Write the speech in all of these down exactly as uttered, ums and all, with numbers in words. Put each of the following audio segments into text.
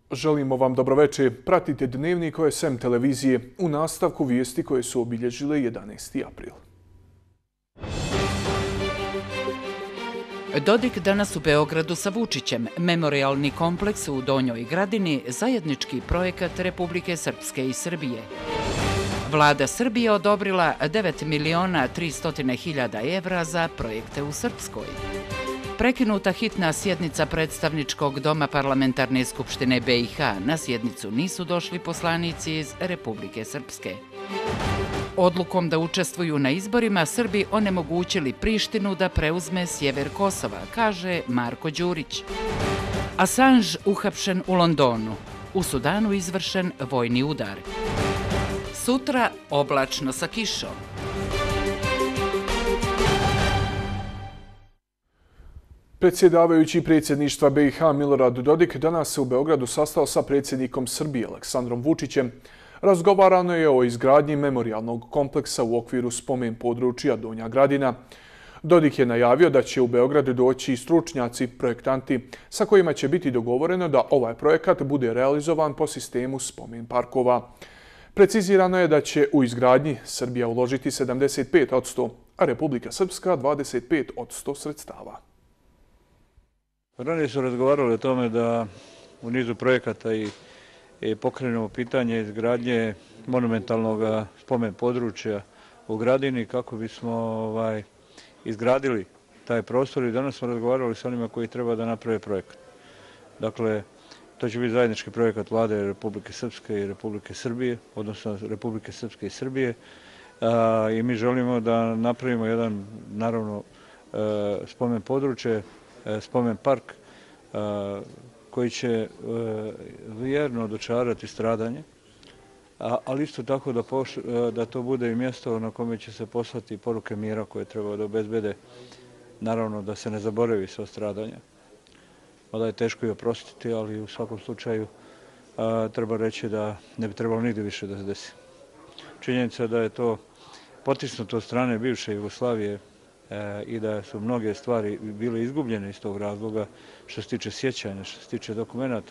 Želimo vam dobroveče. Pratite Dnevnik O S M televizije u nastavku vijesti koje su obilježile jedanaesti april. Dodik danas u Beogradu sa Vučićem. Memorialni kompleks u Donjoj Gradini, zajednički projekat Republike Srpske i Srbije. Vlada Srbije odobrila devet miliona tristo hiljada evra za projekte u Srpskoj. Prekinuta hitna sjednica predstavničkog doma Parlamentarne skupštine B i H. Na sjednicu nisu došli poslanici iz Republike Srpske. Odlukom da učestvuju na izborima Srbi onemogućili Prištinu da preuzme sjever Kosova, kaže Marko Đurić. Assange uhapšen u Londonu. U Sudanu izvršen vojni udar. Sutra oblačno sa kišom. Predsjedavajući predsjedništva B i H Milorad Dodik danas se u Beogradu sastao sa predsjednikom Srbije Aleksandrom Vučićem. Razgovarano je o izgradnji memorialnog kompleksa u okviru spomen područja Donja Gradina. Dodik je najavio da će u Beogradu doći stručnjaci, projektanti, sa kojima će biti dogovoreno da ovaj projekat bude realizovan po sistemu spomen parkova. Precizirano je da će u izgradnji Srbija uložiti sedamdeset pet posto, a Republika Srpska dvadeset pet posto sredstava. Ranije su razgovarali o tome da u nizu projekata i, i pokrenemo pitanje izgradnje monumentalnog spomen područja u Gradini kako bismo ovaj, izgradili taj prostor i danas smo razgovarali s onima koji treba da naprave projekat. Dakle, to će biti zajednički projekat Vlade Republike Srpske i Republike Srbije, odnosno Republike Srpske i Srbije. A, i mi želimo da napravimo jedan, naravno, e, spomen područje, spomen park koji će vjerno dočarati stradanje, ali isto tako da, da to bude i mjesto na kome će se poslati poruke mira koje treba da obezbede, naravno da se ne zaboravi sva stradanja. Mada je teško i oprostiti, ali u svakom slučaju treba reći da ne bi trebalo nigdje više da se desi. Činjenica da je to potisnuto od strane bivše Jugoslavije i da su mnoge stvari bile izgubljene iz tog razloga što se tiče sjećanja, što se tiče dokumenta.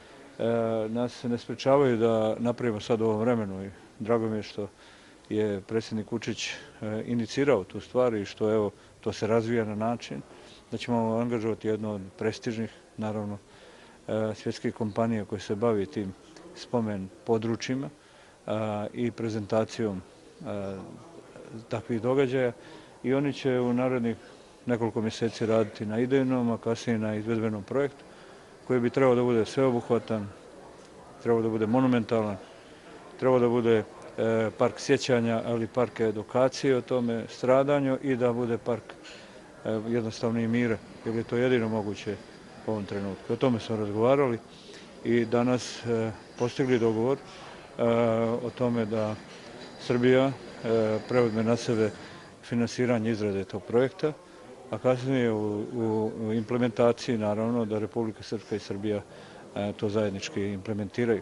Nas se ne sprečavaju da napravimo sad u ovom vremenu i drago mi je što je predsjednik Vučić inicirao tu stvar i što evo to se razvija na način da ćemo angažovati jednu od prestižnih, naravno, svjetskih kompanija koje se bavi tim spomen područjima i prezentacijom takvih događaja. I oni će u narednih nekoliko mjeseci raditi na idejnom, a kasnije na izvedbenom projektu koji bi trebao da bude sveobuhvatan, trebao da bude monumentalan, trebao da bude e, park sjećanja, ali park edukacije o tome stradanju i da bude park e, jednostavno i mira, jer je to jedino moguće u ovom trenutku. O tome smo razgovarali i danas e, postigli dogovor e, o tome da Srbija e, preuzme na sebe finansiranje izrade tog projekta, a kasnije u, u implementaciji, naravno, da Republika Srpska i Srbija to zajednički implementiraju.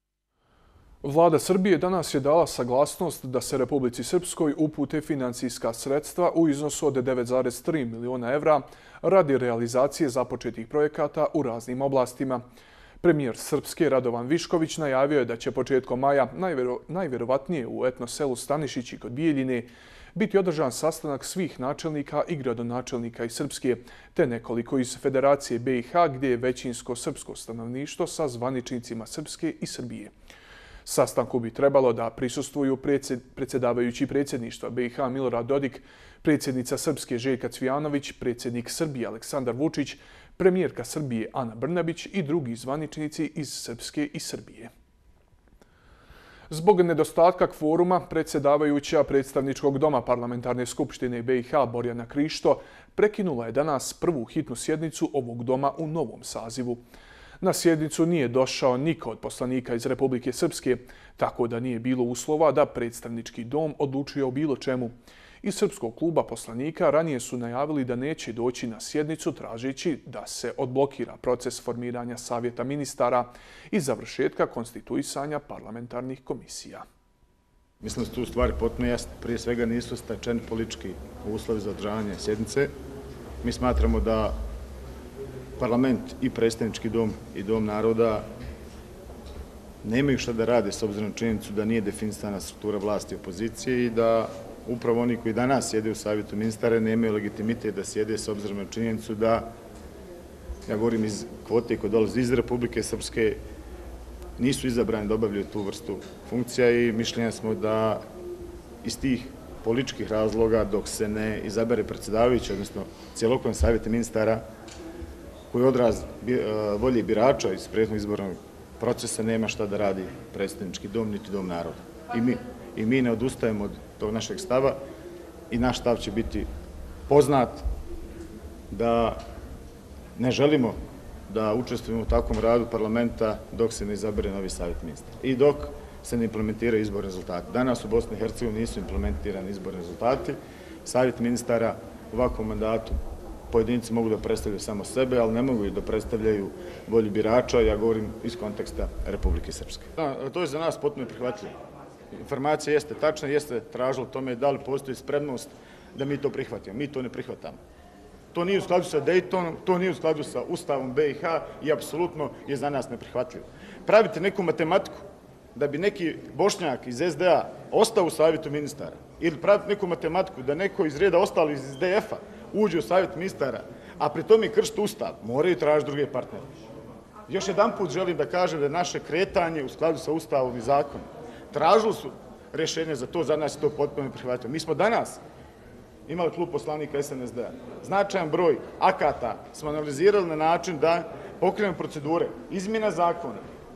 Vlada Srbije danas je dala saglasnost da se Republici Srpskoj upute financijska sredstva u iznosu od devet zarez tri miliona evra radi realizacije započetih projekata u raznim oblastima. Premijer Srpske Radovan Višković najavio je da će početkom maja najvjero, najvjerovatnije u etno selu Stanišići kod Bijeljine biti održan sastanak svih načelnika i gradonačelnika iz Srpske, te nekoliko iz Federacije B i H gdje je većinsko srpsko stanovništvo sa zvaničnicima Srpske i Srbije. Sastanku bi trebalo da prisustvuju predsjedavajući predsjedništva B i H Milorad Dodik, predsjednica Srpske Željka Cvijanović, predsjednik Srbije Aleksandar Vučić, premijerka Srbije Ana Brnabić i drugi zvaničnici iz Srpske i Srbije. Zbog nedostatka kvoruma, predsjedavajuća predstavničkog doma Parlamentarne skupštine B i H Borjana Krišto prekinula je danas prvu hitnu sjednicu ovog doma u novom sazivu. Na sjednicu nije došao niko od poslanika iz Republike Srpske, tako da nije bilo uslova da predstavnički dom odlučuje o bilo čemu. Iz Srpskog kluba poslanika ranije su najavili da neće doći na sjednicu tražeći da se odblokira proces formiranja savjeta ministara i završetka konstituisanja parlamentarnih komisija. Mislim da su tu stvari potpuno jasne. Prije svega nisu stečeni politički uslovi za održavanje sjednice. Mi smatramo da parlament i predstavnički dom i dom naroda nemaju šta da rade s obzirom na činjenicu da nije definisana struktura vlasti i opozicije i da upravo oni koji danas sjede u savjetu ministara nemaju legitimitet da sjede s obzirom na činjenicu da, ja govorim iz kvote koji dolaze iz Republike Srpske, nisu izabrani da obavljaju tu vrstu funkcija i mišljenja smo da iz tih političkih razloga dok se ne izabere predsjedavajući, odnosno cjelokupan savjet ministara koji je odraz volje birača iz prethodnog izbornog procesa nema šta da radi predstavnički dom niti dom naroda. I mi, i mi ne odustajemo od tog našeg stava i naš stav će biti poznat da ne želimo da učestvujemo u takvom radu parlamenta dok se ne izabere novi savjet ministara i dok se ne implementiraju izborni rezultati. Danas u Bosni i Hercegovini nisu implementirani izborni rezultati. Savjet ministara u ovakvom mandatu pojedinci mogu da predstavljaju samo sebe, ali ne mogu i da predstavljaju volju birača, ja govorim iz konteksta Republike Srpske. Da, to je za nas potpuno prihvatljivo. Informacija jeste tačna, jeste tražila tome da li postoji spremnost da mi to prihvatimo. Mi to ne prihvatamo. To nije u skladu sa Dejtonom, to nije u skladu sa Ustavom B i H i apsolutno je za nas neprihvatljivo. Pravite neku matematiku da bi neki Bošnjak iz S D A ostao u savjetu ministara ili pravite neku matematiku da neko iz reda ostali iz S D F-a uđe u savjet ministara, a pri tome kršiti Ustav, moraju tražiti druge partnere. Još jedan put želim da kažem da je naše kretanje u skladu sa Ustavom i zakonom. Tražili su rješenje za to, za nas je to potpuno neprihvatljivo. Mi smo danas imali klub poslanika S N S D-a. Značajan broj akata smo analizirali na način da pokrenemo procedure, izmjena zakona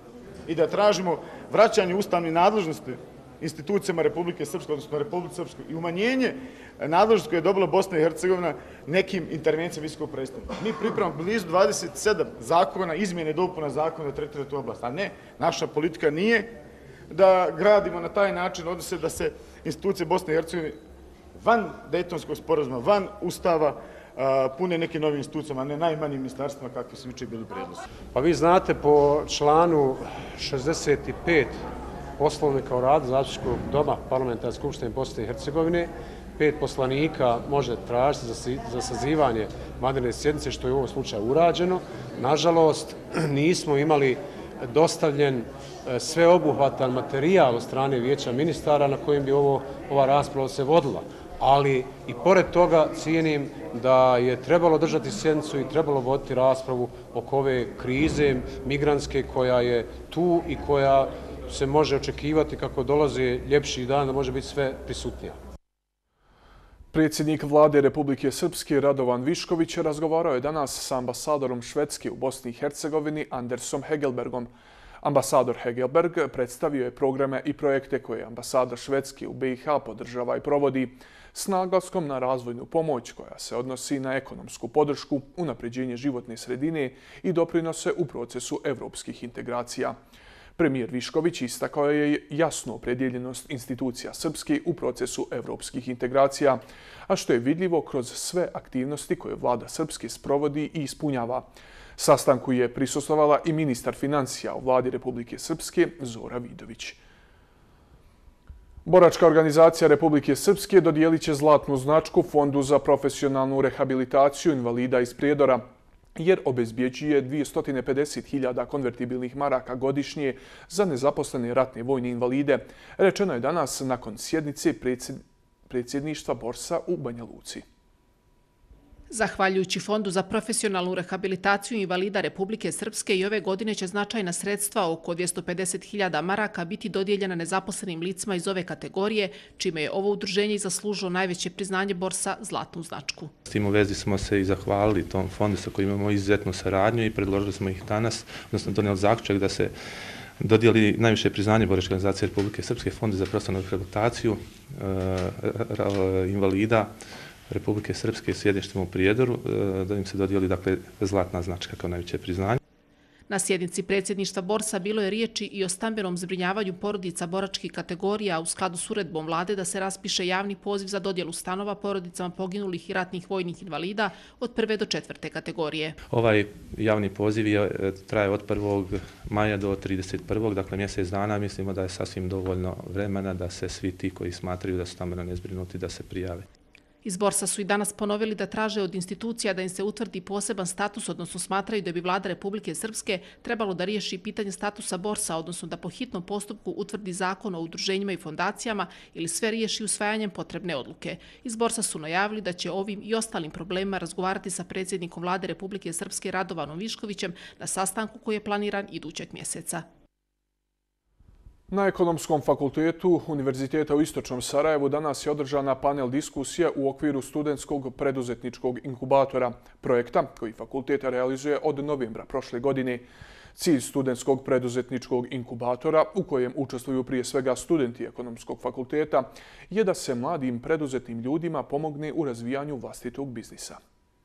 i da tražimo vraćanje ustavnih nadležnosti institucijama Republike Srpske, odnosno Republike Srpske i umanjenje nadležnosti koje je dobila Bosna i Hercegovina nekim intervencijama visokog predstavnika. Mi pripremamo blizu dvadeset sedam zakona, izmjene i dopuna zakona da tretira tu oblast, a ne, naša politika nije da gradimo na taj način odnose da se institucije Bosne i Hercegovine van Dejtonskog sporazuma, van Ustava, pune nekim novim institucijama, a ne najmanjim ministarstvima kakvi su jučer bili predlozi. Pa vi znate po članu šezdeset pet Poslovnika o radu Zastupničkog doma Parlamentarne skupštine Bosne i Hercegovine, pet poslanika može tražiti za sazivanje vanredne sjednice, što je u ovom slučaju urađeno. Nažalost, nismo imali dostavljen sveobuhvatan materijal od strane Vijeća ministara na kojem bi ovo, ova rasprava se vodila. Ali i pored toga cijenim da je trebalo držati sjednicu i trebalo voditi raspravu oko ove krize migrantske koja je tu i koja se može očekivati kako dolazi ljepši dan, da može biti sve prisutnija. Predsjednik vlade Republike Srpske Radovan Višković razgovarao je danas sa ambasadorom Švedske u Bosni i Hercegovini Andersom Hegelbergom. Ambasador Hegelberg predstavio je programe i projekte koje ambasada Švedske u B i H podržava i provodi s naglaskom na razvojnu pomoć koja se odnosi na ekonomsku podršku, unapređenje životne sredine i doprinose u procesu evropskih integracija. Premijer Višković istakao je jasnu opredjeljenost institucija Srpske u procesu evropskih integracija, a što je vidljivo kroz sve aktivnosti koje vlada Srpske sprovodi i ispunjava. Sastanku je prisustvovala i ministar financija u vladi Republike Srpske Zora Vidović. Boračka organizacija Republike Srpske dodijelit će zlatnu značku Fondu za profesionalnu rehabilitaciju invalida iz Prijedora, jer obezbjeđuje dvjesto pedeset hiljada konvertibilnih maraka godišnje za nezaposlene ratne vojne invalide, rečeno je danas nakon sjednice predsjedništva Borsa u Banja Luci. Zahvaljujući Fondu za profesionalnu rehabilitaciju invalida Republike Srpske i ove godine će značajna sredstva oko dvjesto pedeset hiljada maraka biti dodijeljena nezaposlenim licima iz ove kategorije, čime je ovo udruženje i zaslužilo najveće priznanje Borsa zlatnu značku. S tim u vezi smo se i zahvalili tom fondu sa kojim imamo izuzetnu saradnju i predložili smo ih danas, odnosno donijeli zaključak da se dodijeli najviše priznanje Boračke organizacije Republike Srpske Fondu za profesionalnu rehabilitaciju invalida Republike Srpske s sjedištem u Prijedoru, da im se dodijeli dakle, zlatna značka kao najveće priznanje. Na sjednici predsjedništva Borsa bilo je riječi i o stambenom zbrinjavanju porodica boračkih kategorija u skladu s uredbom vlade da se raspiše javni poziv za dodjelu stanova porodicama poginulih i ratnih vojnih invalida od prve do četvrte kategorije. Ovaj javni poziv je, traje od prvog maja do trideset prvog dakle mjesec dana. Mislimo da je sasvim dovoljno vremena da se svi ti koji smatraju da su stambeno nezbrinuti da se prijave. Iz Borsa su i danas ponovili da traže od institucija da im se utvrdi poseban status, odnosno smatraju da bi Vlada Republike Srpske trebalo da riješi pitanje statusa Borsa, odnosno da po hitnom postupku utvrdi zakon o udruženjima i fondacijama ili sve riješi usvajanjem potrebne odluke. Iz Borsa su najavili da će ovim i ostalim problemima razgovarati sa predsjednikom Vlade Republike Srpske Radovanom Viškovićem na sastanku koji je planiran idućeg mjeseca. Na Ekonomskom fakultetu Univerziteta u Istočnom Sarajevu danas je održana panel diskusija u okviru studentskog preduzetničkog inkubatora, projekta koji fakultet realizuje od novembra prošle godine. Cilj studentskog preduzetničkog inkubatora, u kojem učestvuju prije svega studenti Ekonomskog fakulteta, je da se mladim preduzetnim ljudima pomogne u razvijanju vlastitog biznisa.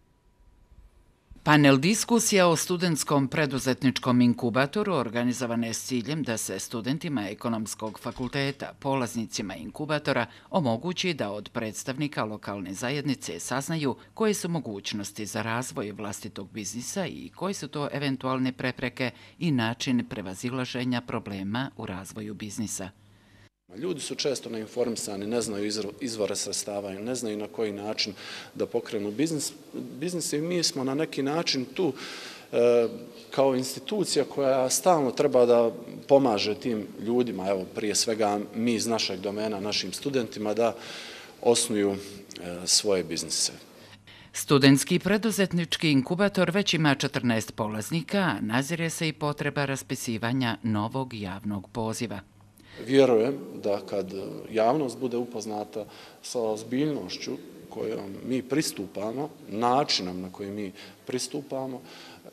Panel diskusija o studentskom preduzetničkom inkubatoru organizovana je s ciljem da se studentima Ekonomskog fakulteta, polaznicima inkubatora, omogući da od predstavnika lokalne zajednice saznaju koje su mogućnosti za razvoj vlastitog biznisa i koji su to eventualne prepreke i način prevazilaženja problema u razvoju biznisa. Ljudi su često neinformisani, ne znaju izvore sredstava, ne znaju na koji način da pokrenu biznis. Biznis i mi smo na neki način tu e, kao institucija koja stalno treba da pomaže tim ljudima, evo prije svega mi iz našeg domena, našim studentima da osnuju e, svoje biznise. Studentski preduzetnički inkubator već ima četrnaest polaznika, a nazire se i potreba raspisivanja novog javnog poziva. Vjerujem da kad javnost bude upoznata sa ozbiljnošću kojom mi pristupamo, načinom na koji mi pristupamo,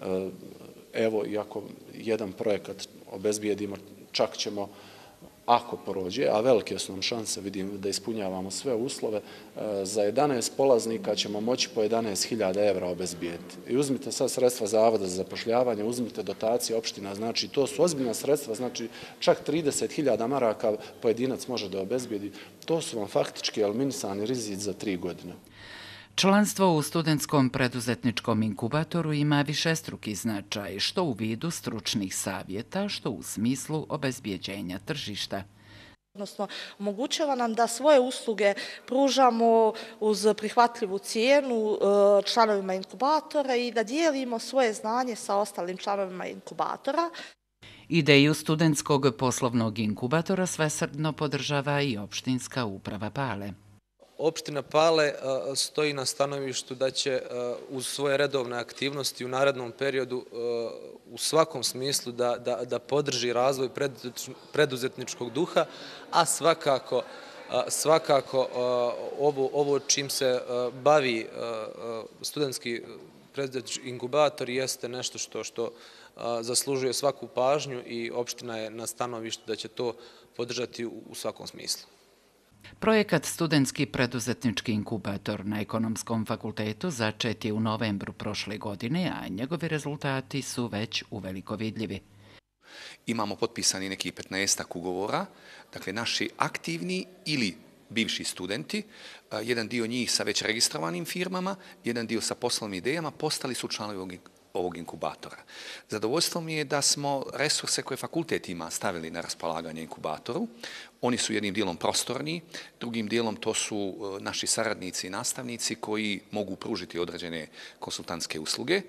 evo, iako jedan projekat obezbijedimo, čak ćemo, ako prođe, a velike su nam šanse, vidim da ispunjavamo sve uslove, za jedanaest polaznika ćemo moći po jedanaest hiljada evra obezbijediti. I uzmite sad sredstva Zavoda za zapošljavanje, uzmite dotacije opština, znači to su ozbiljna sredstva, znači čak trideset hiljada maraka pojedinac može da obezbijedi. To su vam faktički eliminisani rizici za tri godine. Članstvo u studentskom preduzetničkom inkubatoru ima višestruki značaj, što u vidu stručnih savjeta, što u smislu obezbijeđenja tržišta. Odnosno, omogućava nam da svoje usluge pružamo uz prihvatljivu cijenu članovima inkubatora i da dijelimo svoje znanje sa ostalim članovima inkubatora. Ideju studentskog poslovnog inkubatora svesrdno podržava i opštinska uprava Pale. Opština Pale stoji na stanovištu da će uz svoje redovne aktivnosti u narednom periodu u svakom smislu da, da, da podrži razvoj preduzetničkog duha, a svakako, svakako ovo, ovo čim se bavi studentski preduzetnički inkubator jeste nešto što, što zaslužuje svaku pažnju i opština je na stanovištu da će to podržati u svakom smislu. Projekat Studentski preduzetnički inkubator na Ekonomskom fakultetu začet je u novembru prošle godine, a njegovi rezultati su već uveliko vidljivi. Imamo potpisani neki petnaestak ugovora, dakle naši aktivni ili bivši studenti, jedan dio njih sa već registrovanim firmama, jedan dio sa poslovnim idejama, postali su članovi ovog inkubatora. Zadovoljstvo mi je da smo resurse koje fakultet ima stavili na raspolaganje inkubatoru. Oni su jednim dijelom prostorni, drugim dijelom to su naši saradnici i nastavnici koji mogu pružiti određene konsultantske usluge.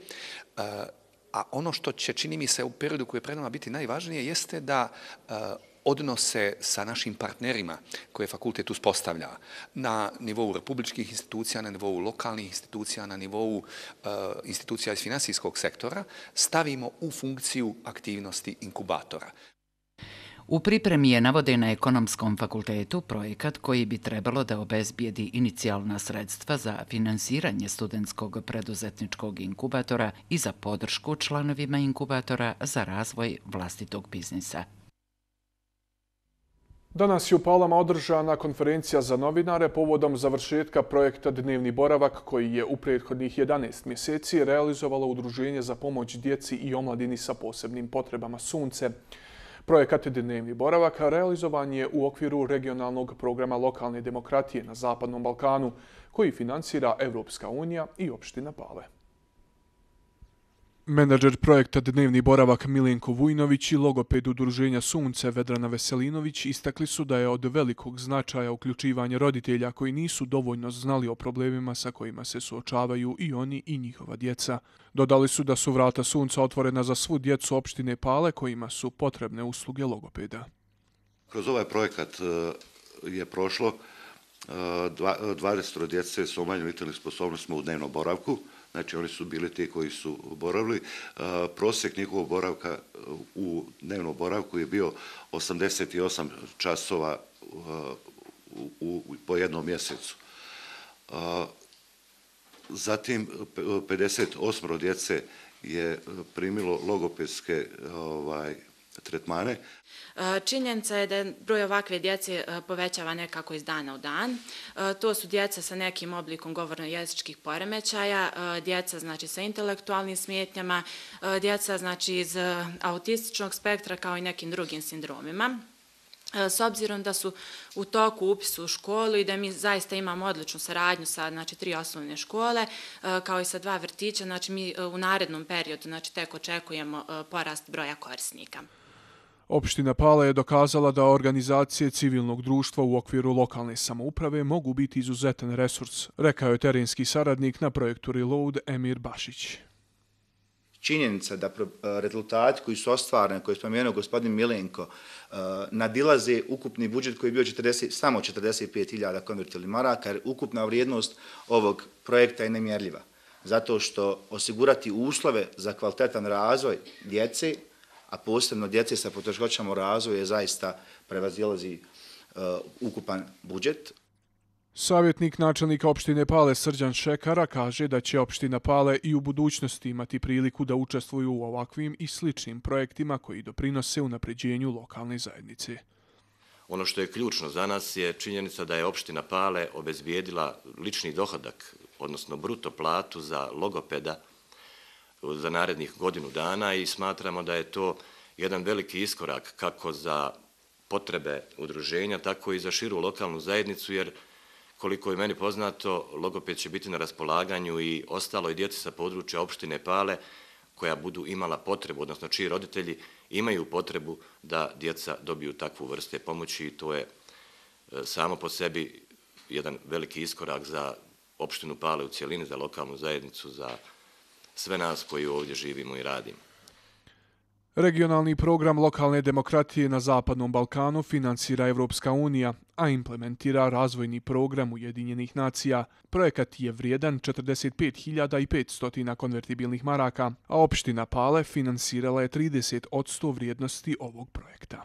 A ono što će, čini mi se, u periodu koji je pred nama biti najvažnije jeste da odnose sa našim partnerima koje fakultet uspostavlja na nivou republičkih institucija, na nivou lokalnih institucija, na nivou uh, institucija iz finansijskog sektora, stavimo u funkciju aktivnosti inkubatora. U pripremi je, navode na Ekonomskom fakultetu, projekat koji bi trebalo da obezbijedi inicijalna sredstva za finansiranje studentskog preduzetničkog inkubatora i za podršku članovima inkubatora za razvoj vlastitog biznisa. Danas je u Palama održana konferencija za novinare povodom završetka projekta Dnevni boravak koji je u prethodnih jedanaest mjeseci realizovalo Udruženje za pomoć djeci i omladini sa posebnim potrebama Sunce. Projekat Dnevni boravak realizovan je u okviru regionalnog programa lokalne demokratije na Zapadnom Balkanu koji finansira Evropska unija i opština Pale. Menadžer projekta Dnevni boravak Milenko Vujnović i logoped udruženja Sunce Vedrana Veselinović istakli su da je od velikog značaja uključivanje roditelja koji nisu dovoljno znali o problemima sa kojima se suočavaju i oni i njihova djeca. Dodali su da su vrata Sunca otvorena za svu djecu opštine Pale kojima su potrebne usluge logopeda. Kroz ovaj projekat je prošlo dvadeset djece s umanjenim intelektualnim sposobnostima u dnevnom boravku. Znači, oni su bili ti koji su boravili. Prosjek njihovog boravka u dnevnom boravku je bio osamdeset osam časova u, po jednom mjesecu. Zatim, pedeset osam djece je primilo logopedske ovaj, tretmane. Činjenica je da broj ovakve djece povećava nekako iz dana u dan. To su djeca sa nekim oblikom govorno-jezičkih poremećaja, djeca znači sa intelektualnim smetnjama, djeca znači iz autističnog spektra kao i nekim drugim sindromima. S obzirom da su u toku upisa u školu i da mi zaista imamo odličnu saradnju sa znači, tri osnovne škole, kao i sa dva vrtića, znači mi u narednom periodu znači, tek očekujemo porast broja korisnika. Opština Pala je dokazala da organizacije civilnog društva u okviru lokalne samouprave mogu biti izuzetan resurs, rekao je terenski saradnik na projektu Reload Emir Bašić. Činjenica da rezultati koji su ostvareni, koje je spomenuo gospodin Milenko, nadilaze ukupni budžet koji je bio četrdeset, samo četrdeset pet hiljada konvertibilnih maraka, jer ukupna vrijednost ovog projekta je nemjerljiva. Zato što osigurati uslove za kvalitetan razvoj djece, a posebno djece sa poteškoćama u razvoju, je zaista prevazilazi uh, ukupan budžet. Savjetnik načelnika opštine Pale Srđan Šekara kaže da će opština Pale i u budućnosti imati priliku da učestvuju u ovakvim i sličnim projektima koji doprinose unapređenju lokalne zajednice. Ono što je ključno za nas je činjenica da je opština Pale obezbijedila lični dohodak, odnosno bruto platu za logopeda za narednih godinu dana i smatramo da je to jedan veliki iskorak kako za potrebe udruženja, tako i za širu lokalnu zajednicu, jer koliko je meni poznato, logoped će biti na raspolaganju i ostaloj djeci sa područja opštine Pale koja budu imala potrebu, odnosno čiji roditelji imaju potrebu da djeca dobiju takvu vrste pomoći i to je samo po sebi jedan veliki iskorak za opštinu Pale u cijelini, za lokalnu zajednicu, za sve nas koji ovdje živimo i radimo. Regionalni program lokalne demokratije na Zapadnom Balkanu finansira Evropska unija, a implementira razvojni program Ujedinjenih nacija. Projekat je vrijedan četrdeset pet hiljada petsto konvertibilnih maraka, a opština Pale finansirala je trideset posto vrijednosti ovog projekta.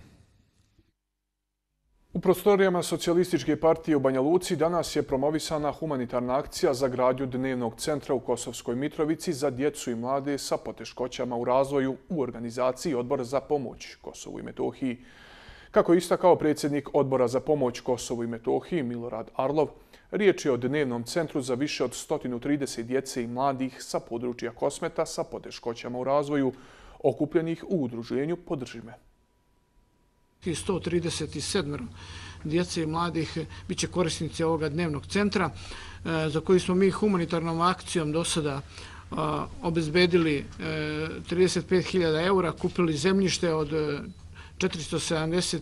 U prostorijama Socijalističke partije u Banja Luci danas je promovisana humanitarna akcija za gradnju dnevnog centra u Kosovskoj Mitrovici za djecu i mlade sa poteškoćama u razvoju u organizaciji Odbora za pomoć Kosovu i Metohiji. Kako je istakao predsjednik Odbora za pomoć Kosovu i Metohiji Milorad Arlov, riječ je o dnevnom centru za više od sto trideset djece i mladih sa područja Kosmeta sa poteškoćama u razvoju, okupljenih u udruženju Podrži me. sto trideset sedam djece i mladih bit će korisnici ovoga dnevnog centra za koji smo mi humanitarnom akcijom do sada obezbedili trideset pet hiljada eura, kupili zemljište od četiristo sedamdeset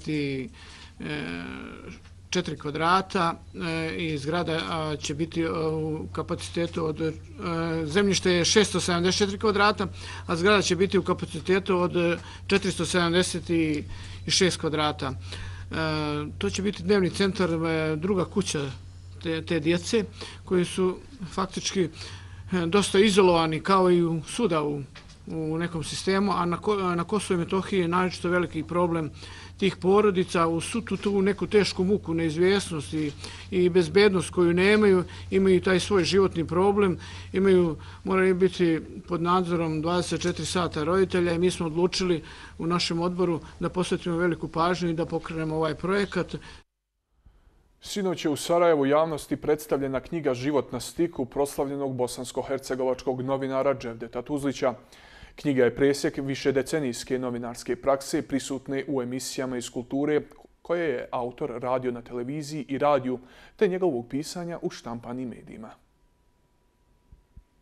četiri kvadrata i zgrada će biti u kapacitetu od zemljište je šesto sedamdeset četiri kvadrata, a zgrada će biti u kapacitetu od četiristo sedamdeset šest kvadrata. To će biti dnevni centar, druga kuća te, te djece koji su faktički dosta izolovani kao i u svuda u, u nekom sistemu, a na, na Kosovo i Metohiji je naročito veliki problem tih porodica u svu tu neku tešku muku, neizvjesnost i, i bezbednost koju nemaju, imaju taj svoj životni problem, imaju, moraju biti pod nadzorom dvadeset četiri sata roditelja i mi smo odlučili u našem odboru da posvetimo veliku pažnju i da pokrenemo ovaj projekat. Sinoć je u Sarajevu javnosti predstavljena knjiga Život na stiku proslavljenog bosansko-hercegovačkog novinara Dževdeta Tuzlića. Knjiga je presjek višedecenijske novinarske prakse prisutne u emisijama iz kulture koje je autor radio na televiziji i radiju, te njegovog pisanja u štampanim medijima.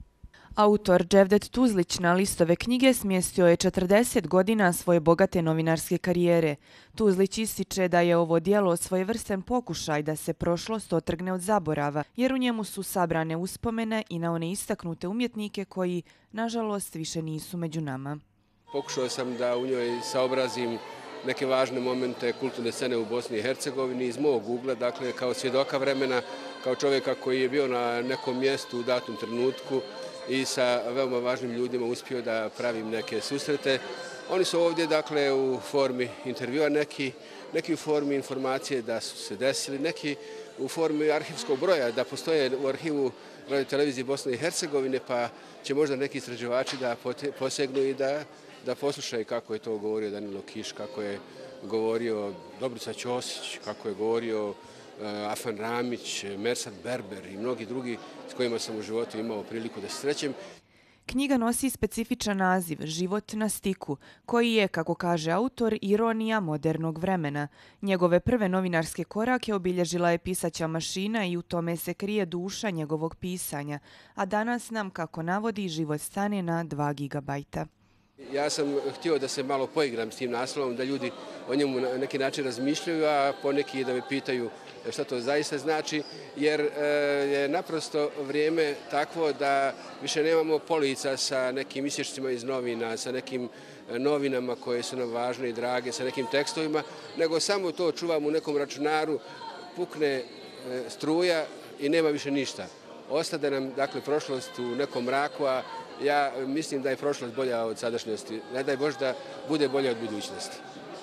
Autor Dževdet Tuzlić na listove knjige smjestio je četrdeset godina svoje bogate novinarske karijere. Tuzlić ističe da je ovo djelo svojevrstan pokušaj da se prošlost otrgne od zaborava, jer u njemu su sabrane uspomene i na one istaknute umjetnike koji, nažalost, više nisu među nama. Pokušao sam da u njoj saobrazim neke važne momente kulturne scene u Bosni i Hercegovini iz mog ugla, dakle kao svjedoka vremena, kao čovjeka koji je bio na nekom mjestu u datom trenutku i sa veoma važnim ljudima uspio da pravim neke susrete. Oni su ovdje, dakle, u formi intervjua, neki, neki u formi informacije da su se desili, neki u formi arhivskog broja, da postoje u arhivu Radio televizije Bosne i Hercegovine, pa će možda neki istraživači da posegnu i da, da poslušaju kako je to govorio Danilo Kiš, kako je govorio Dobrica Ćosić, kako je govorio Afan Ramić, Mersat Berber i mnogi drugi s kojima sam u životu imao priliku da se srećem. Knjiga nosi specifičan naziv Život na stiku, koji je, kako kaže autor, ironija modernog vremena. Njegove prve novinarske korake obilježila je pisaća mašina i u tome se krije duša njegovog pisanja, a danas nam, kako navodi, život stane na dva gigabajta. Ja sam htio da se malo poigram s tim naslovom, da ljudi o njemu na neki način razmišljaju, a poneki da me pitaju šta to zaista znači, jer je naprosto vrijeme takvo da više nemamo polica sa nekim isječcima iz novina, sa nekim novinama koje su nam važne i drage, sa nekim tekstovima, nego samo to čuvamo u nekom računaru, pukne struja i nema više ništa. Ostade nam, dakle, prošlost u nekom mraku, a ja mislim da je prošlost bolja od sadašnjosti. Ne daj Bože da bude bolja od budućnosti.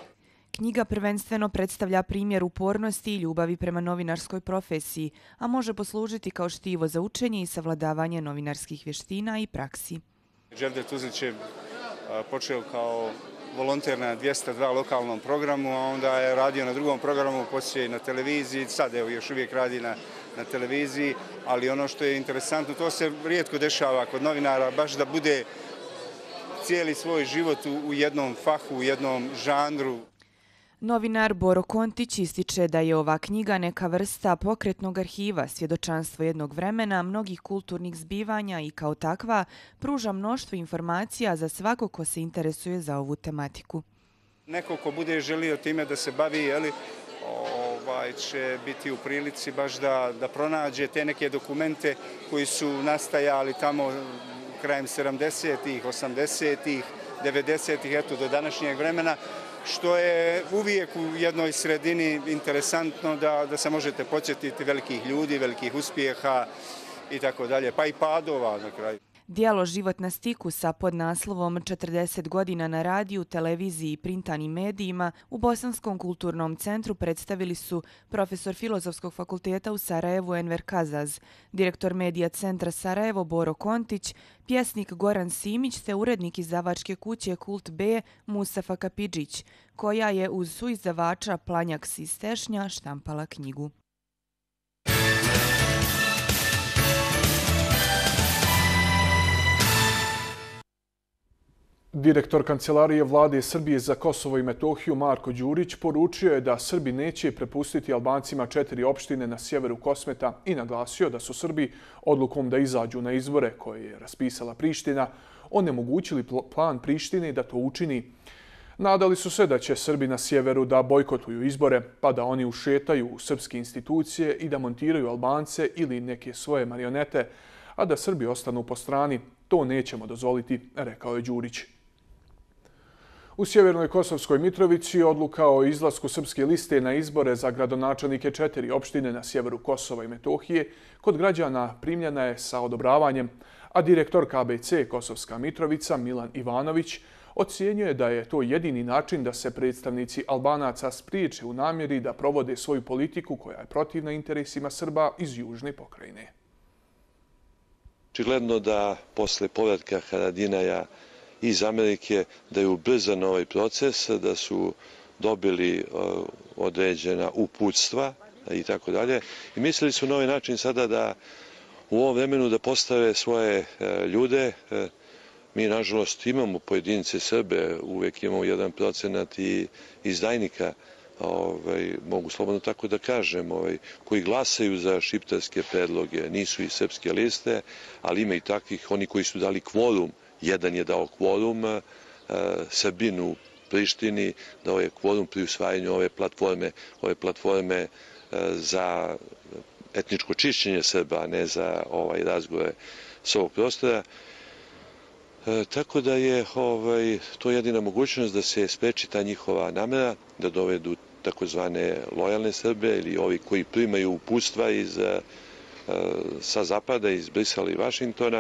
Knjiga prvenstveno predstavlja primjer upornosti i ljubavi prema novinarskoj profesiji, a može poslužiti kao štivo za učenje i savladavanje novinarskih vještina i praksi. Dževdet Tuzlić je počeo kao volonter na dvjesto dva lokalnom programu, a onda je radio na drugom programu, poslije i na televiziji, sad evo još uvijek radi na, na televiziji, ali ono što je interesantno, to se rijetko dešava kod novinara, baš da bude cijeli svoj život u, u jednom fahu, u jednom žanru. Novinar Boro Kontić ističe da je ova knjiga neka vrsta pokretnog arhiva, svjedočanstvo jednog vremena, mnogih kulturnih zbivanja i kao takva pruža mnoštvo informacija za svako ko se interesuje za ovu tematiku. Neko ko bude želio time da se bavi, jeli, ovaj, će biti u prilici baš da, da pronađe te neke dokumente koji su nastajali tamo krajem sedamdesetih, osamdesetih, devedesetih, eto do današnjeg vremena, što je uvijek u jednoj sredini interesantno da, da se možete podsjetiti velikih ljudi, velikih uspjeha i tako dalje, pa i padova na kraju. Djelo Život na stiku sa podnaslovom četrdeset godina na radiju, televiziji i printanim medijima u Bosanskom kulturnom centru predstavili su profesor Filozofskog fakulteta u Sarajevu Enver Kazaz, direktor Medija centra Sarajevo Boro Kontić, pjesnik Goran Simić te urednik izdavačke kuće Kult B Mustafa Kapidžić, koja je uz suizdavača Planjaks iz Tešnja štampala knjigu. Direktor Kancelarije Vlade Srbije za Kosovo i Metohiju Marko Đurić poručio je da Srbi neće prepustiti Albancima četiri opštine na sjeveru Kosmeta i naglasio da su Srbi odlukom da izađu na izbore koje je raspisala Priština onemogućili plan Prištine da to učini. Nadali su se da će Srbi na sjeveru da bojkotuju izbore, pa da oni ušetaju u srpske institucije i da montiraju Albance ili neke svoje marionete, a da Srbi ostanu po strani. To nećemo dozvoliti, rekao je Đurić. U Sjevernoj Kosovskoj Mitrovici odluka o izlasku srpske liste na izbore za gradonačelnike četiri opštine na sjeveru Kosova i Metohije kod građana primljena je sa odobravanjem, a direktor K B C Kosovska Mitrovica Milan Ivanović ocjenjuje da je to jedini način da se predstavnici Albanaca spriječe u namjeri da provode svoju politiku koja je protivna interesima Srba iz južne pokrajine. Očigledno da posle povratka Haradinaja iz Amerike da je ubrzan ovaj proces, da su dobili određena uputstva i tako dalje. I mislili su na ovaj način sada da u ovom vremenu da postave svoje ljude. Mi, nažalost, imamo pojedince Srbe, uvijek imamo jedan procenat i izdajnika ovaj, mogu slobodno tako da kažem, ovaj, koji glasaju za šiptarske predloge, nisu i srpske liste, ali ima i takvih, oni koji su dali kvorum, jedan je dao kvorum, uh, Srbin u Prištini, dao je kvorum pri usvajanju ove platforme, ove platforme uh, za etničko čišćenje Srba, a ne za ovaj, razgovore s ovog prostora. E, tako da je ovaj, to jedina mogućnost da se spreči ta njihova namera, da dovedu takozvane lojalne Srbe ili ovi koji primaju uputstva iz, e, sa zapada, iz Brisela i Vašingtona.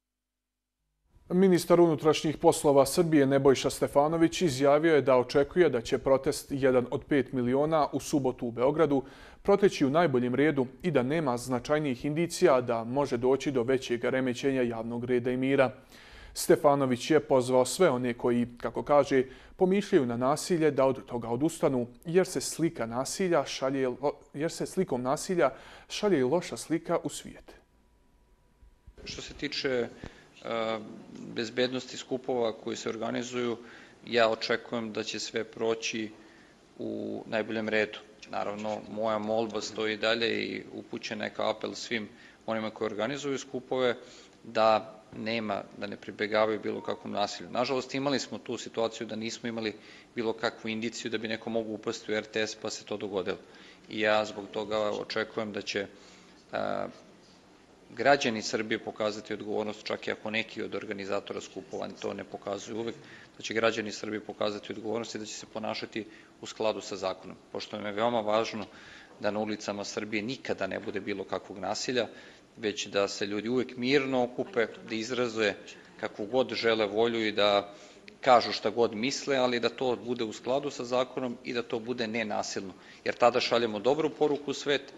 Ministar unutrašnjih poslova Srbije Nebojša Stefanović izjavio je da očekuje da će protest jedan od pet miliona u subotu u Beogradu proteći u najboljem redu i da nema značajnijih indicija da može doći do većeg remećenja javnog reda i mira. Stefanović je pozvao sve one koji, kako kaže, pomišljaju na nasilje da od toga odustanu, jer se slika nasilja šalje, jer se slikom nasilja šalje i loša slika u svijet. Što se tiče bezbednosti skupova koji se organizuju, ja očekujem da će sve proći u najboljem redu. Naravno, moja molba stoji dalje i upućen neka apel svim onima koji organizuju skupove da nema, da ne pribegavaju bilo kakvom nasilju. Nažalost, imali smo tu situaciju da nismo imali bilo kakvu indiciju da bi neko mogu upasti u er te es, pa se to dogodilo. I ja zbog toga očekujem da će a, građani Srbije pokazati odgovornost, čak i ako neki od organizatora skupova to ne pokazuju uvek, da će građani Srbije pokazati odgovornost i da će se ponašati u skladu sa zakonom. Pošto je veoma važno da na ulicama Srbije nikada ne bude bilo kakvog nasilja, već da se ljudi uvek mirno okupe, da izraze kakvu god žele volju i da kažu šta god misle, ali da to bude u skladu sa zakonom i da to bude nenasilno. Jer tada šaljemo dobru poruku u svet.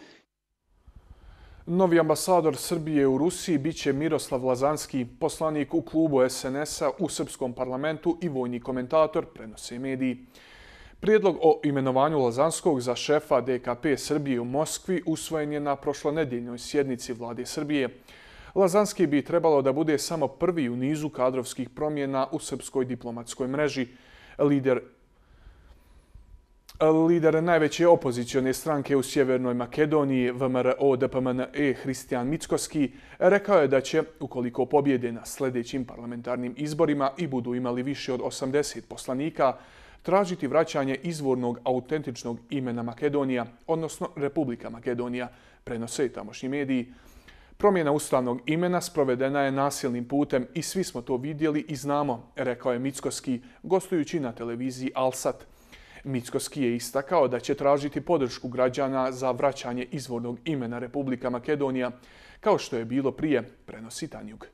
Novi ambasador Srbije u Rusiji biće Miroslav Lazanski, poslanik u klubu es en es a u Srpskom parlamentu i vojni komentator, prenose mediji. Prijedlog o imenovanju Lazanskog za šefa de ka pe Srbije u Moskvi usvojen je na prošlonedjeljnoj sjednici vlade Srbije. Lazanski bi trebalo da bude samo prvi u nizu kadrovskih promjena u srpskoj diplomatskoj mreži. Lider Lider najveće opozicione stranke u Sjevernoj Makedoniji, ve em er o de pe em en e, Hristijan Mickoski, rekao je da će, ukoliko pobjede na sljedećim parlamentarnim izborima i budu imali više od osamdeset poslanika, tražiti vraćanje izvornog autentičnog imena Makedonija, odnosno Republika Makedonija, prenose tamošnji mediji. Promjena ustavnog imena sprovedena je nasilnim putem i svi smo to vidjeli i znamo, rekao je Mickoski, gostujući na televiziji Alsat. Mickoski je istakao da će tražiti podršku građana za vraćanje izvornog imena Republika Makedonija, kao što je bilo prije, prenosi Tanjug.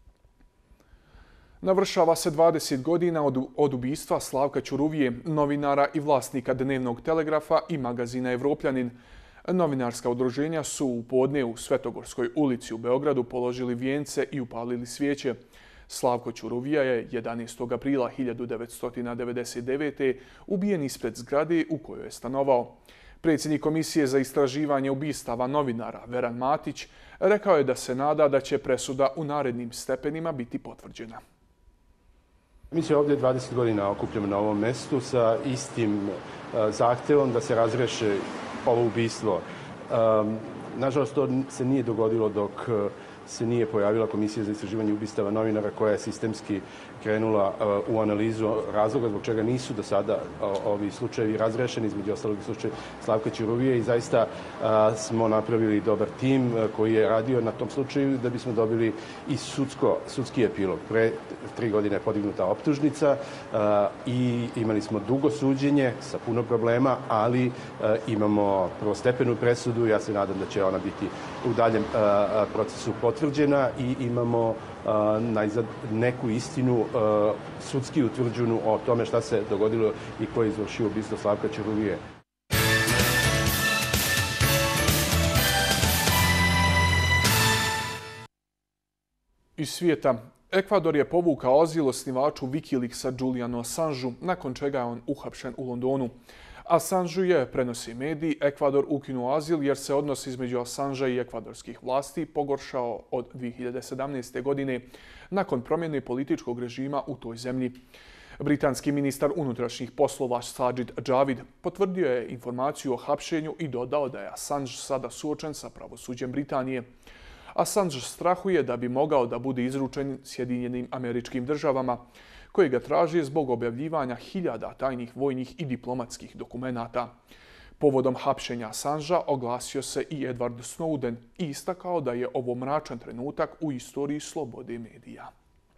Navršava se dvadeset godina od, od ubistva Slavka Ćuruvije, novinara i vlasnika Dnevnog telegrafa i magazina Evropljanin. Novinarska udruženja su u podne u Svetogorskoj ulici u Beogradu položili vijence i upalili svijeće. Slavko Ćuruvija je jedanaestog aprila hiljadu devetsto devedeset devete. ubijen ispred zgrade u kojoj je stanovao. Predsjednik Komisije za istraživanje ubistava novinara Veran Matić rekao je da se nada da će presuda u narednim stepenima biti potvrđena. Mi se ovdje dvadeset godina okupljamo na ovom mjestu sa istim zahtjevom da se razreše ovo ubistvo. Nažalost, to se nije dogodilo dok se nije pojavila Komisija za istraživanje ubistava novinara koja je sistemski krenula u analizu razloga zbog čega nisu do sada ovi slučajevi razrešeni, između ostalog slučaj Slavka Ćuruvije, i zaista smo napravili dobar tim koji je radio na tom slučaju da bismo dobili i sudsko, sudski epilog. Pre tri godine je podignuta optužnica i imali smo dugo suđenje sa puno problema, ali imamo prvostepenu presudu. Ja se nadam da će ona biti u daljem procesu potvrđena i imamo najzad neku istinu sudski utvrđenu o tome šta se dogodilo i ko je izvršio ubistvo Slavka Ćuruvije. Iz svijeta, Ekvador je povukao azil osnivaču Wikileaksa Julianu Assangeu, nakon čega je on uhapšen u Londonu. Assangeu je, prenosi mediji, Ekvador ukinuo azil jer se odnos između Assangea i ekvadorskih vlasti pogoršao od dvije hiljade sedamnaeste. godine nakon promjene političkog režima u toj zemlji. Britanski ministar unutrašnjih poslova Sajid Javid potvrdio je informaciju o hapšenju i dodao da je Assange sada suočen sa pravosuđem Britanije. Assange strahuje da bi mogao da bude izručen Sjedinjenim Američkim Državama, koji ga traži zbog objavljivanja hiljada tajnih vojnih i diplomatskih dokumenata. Povodom hapšenja Assangea oglasio se i Edward Snowden i istakao da je ovo mračan trenutak u istoriji slobode medija.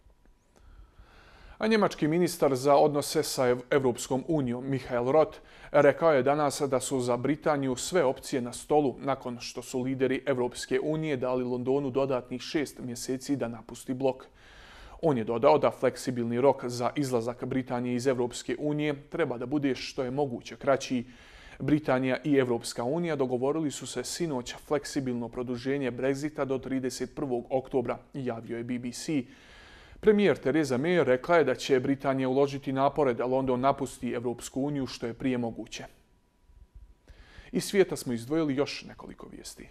A njemački ministar za odnose sa Evropskom unijom Michael Roth rekao je danas da su za Britaniju sve opcije na stolu nakon što su lideri Evropske unije dali Londonu dodatnih šest mjeseci da napusti blok. On je dodao da fleksibilni rok za izlazak Britanije iz Evropske unije treba da bude što je moguće kraći. Britanija i Evropska unija dogovorili su se sinoć fleksibilno produženje Brexita do trideset prvog oktobra, javio je B B C. Premijer Theresa May rekla je da će Britanija uložiti napore da London napusti Evropsku uniju što je prije moguće. Iz svijeta smo izdvojili još nekoliko vijesti.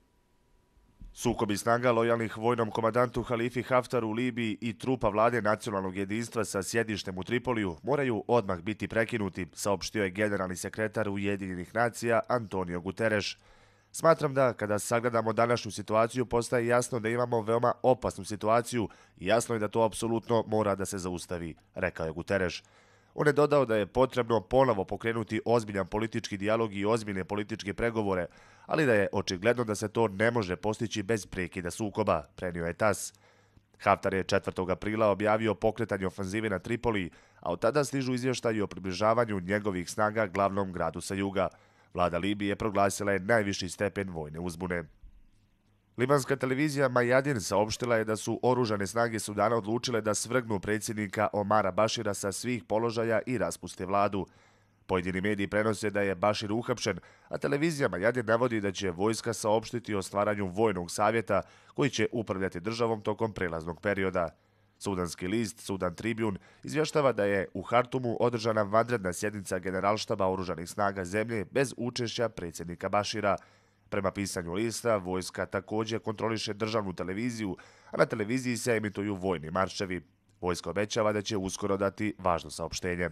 Sukobi snaga lojalnih vojnom komandantu Halifi Haftaru u Libiji i trupa vlade nacionalnog jedinstva sa sjedištem u Tripoliju moraju odmah biti prekinuti, saopštio je generalni sekretar Ujedinjenih nacija Antonio Guterres. Smatram da kada sagledamo današnju situaciju postaje jasno da imamo veoma opasnu situaciju i jasno je da to apsolutno mora da se zaustavi, rekao je Guterres. On je dodao da je potrebno ponovo pokrenuti ozbiljan politički dijalog i ozbiljne političke pregovore, ali da je očigledno da se to ne može postići bez prekida sukoba, prenio je tas. Haftar je četvrtog aprila objavio pokretanje ofanzive na Tripoli, a od tada stižu izvještaji o približavanju njegovih snaga glavnom gradu sa juga. Vlada Libije proglasila je najviši stepen vojne uzbune. Libanska televizija Majadin saopštila je da su oružane snage Sudana odlučile da svrgnu predsjednika Omara Bašira sa svih položaja i raspuste vladu. Pojedini mediji prenose da je Bašir uhapšen, a televizija Majadin navodi da će vojska saopštiti o stvaranju vojnog savjeta koji će upravljati državom tokom prelaznog perioda. Sudanski list Sudan Tribune izvještava da je u Hartumu održana vanredna sjednica generalštaba oružanih snaga zemlje bez učešća predsjednika Bašira. Prema pisanju lista, vojska također kontroliše državnu televiziju, a na televiziji se emituju vojni marševi. Vojska obećava da će uskoro dati važno saopštenje.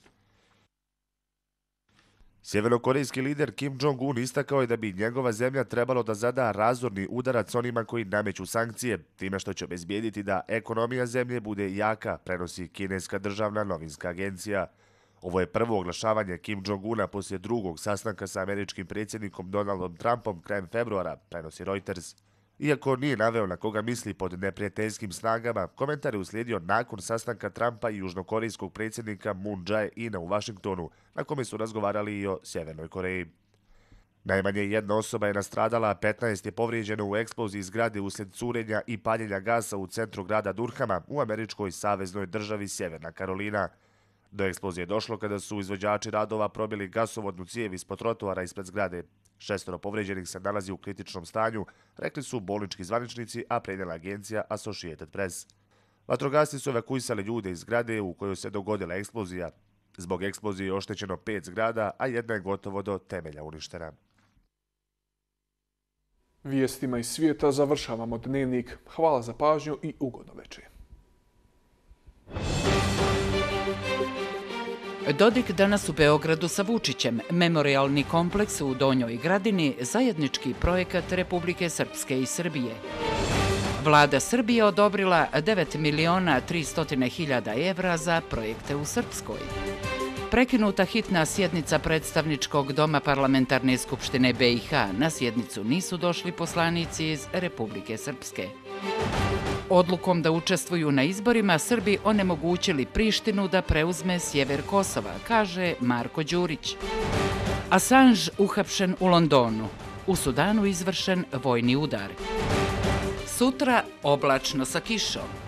Sjevernokorejski lider Kim Jong-un istakao je da bi njegova zemlja trebalo da zada razorni udarac onima koji nameću sankcije, time što će obezbijediti da ekonomija zemlje bude jaka, prenosi kineska državna novinska agencija. Ovo je prvo oglašavanje Kim Jong-una poslije drugog sastanka sa američkim predsjednikom Donaldom Trumpom krajem februara, prenosi Reuters. Iako nije naveo na koga misli pod neprijateljskim snagama, komentar je uslijedio nakon sastanka Trumpa i južnokorejskog predsjednika Moon Jae-ina u Vašingtonu, na kome su razgovarali i o Sjevernoj Koreji. Najmanje jedna osoba je nastradala, a petnaest je povrijeđeno u eksploziji zgrade uslijed curenja i paljenja gasa u centru grada Durhama u američkoj saveznoj državi Sjeverna Karolina. Do eksplozije je došlo kada su izvođači radova probili gasovodnu cijev ispod trotoara ispred zgrade. Šestoro povrijeđenih se nalazi u kritičnom stanju, rekli su bolnički zvaničnici, a prenijela agencija Associated Press. Vatrogasci su evakuisali ljude iz zgrade u kojoj se dogodila eksplozija. Zbog eksplozije je oštećeno pet zgrada, a jedna je gotovo do temelja uništena. Vijestima iz svijeta završavamo dnevnik. Hvala za pažnju i ugodno večer. Dodik danas u Beogradu sa Vučićem, memorialni kompleks u Donjoj Gradini, zajednički projekat Republike Srpske i Srbije. Vlada Srbije odobrila devet miliona tristo hiljada evra za projekte u Srpskoj. Prekinuta hitna sjednica predstavničkog doma Parlamentarne skupštine B i H. Na sjednicu nisu došli poslanici iz Republike Srpske. Odlukom da učestvuju na izborima Srbi onemogućili Prištinu da preuzme sjever Kosova, kaže Marko Đurić. Assange uhapšen u Londonu. U Sudanu izvršen vojni udar. Sutra oblačno sa kišom.